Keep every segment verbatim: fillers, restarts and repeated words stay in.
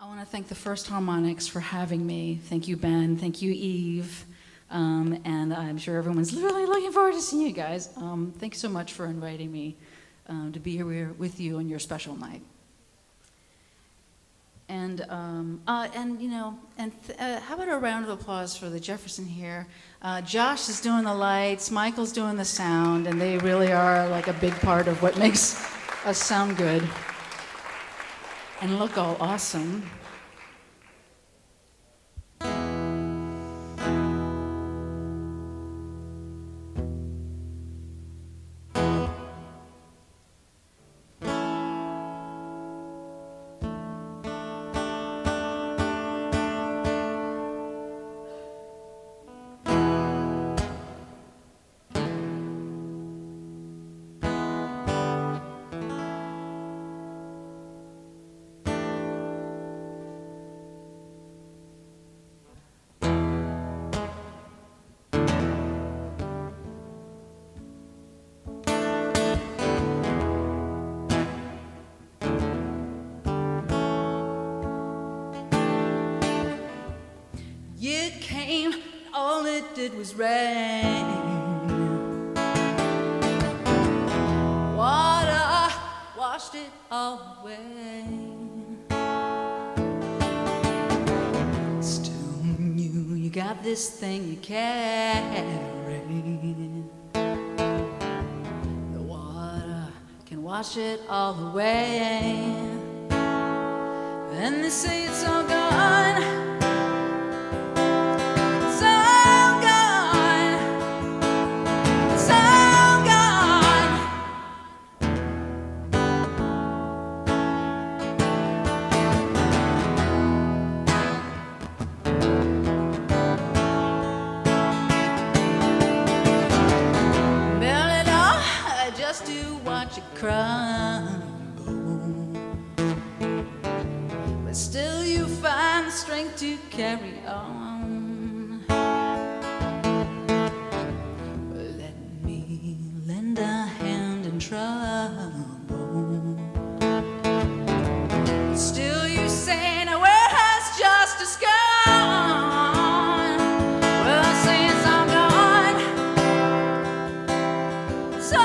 I want to thank the First Harmonics for having me. Thank you, Ben. Thank you, Eve. Um, and I'm sure everyone's really looking forward to seeing you guys. Um, thank you so much for inviting me um, to be here with you on your special night. And, um, uh, and you know, and th uh, how about a round of applause for the Jefferson here? Uh, Josh is doing the lights, Michael's doing the sound, and they really are like a big part of what makes us sound good and look all awesome. You came, all it did was rain. Water washed it all away. Still you, you got this thing you carry. The water can wash it all away. And they say it's all gone. Just to watch it crumble, but still you find the strength to carry on. Let me lend a hand in trouble, but still you say, now where has justice gone? Well, I say it's all gone. So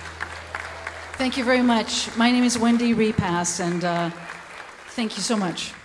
thank you very much. My name is Wendy Repass, and uh, thank you so much.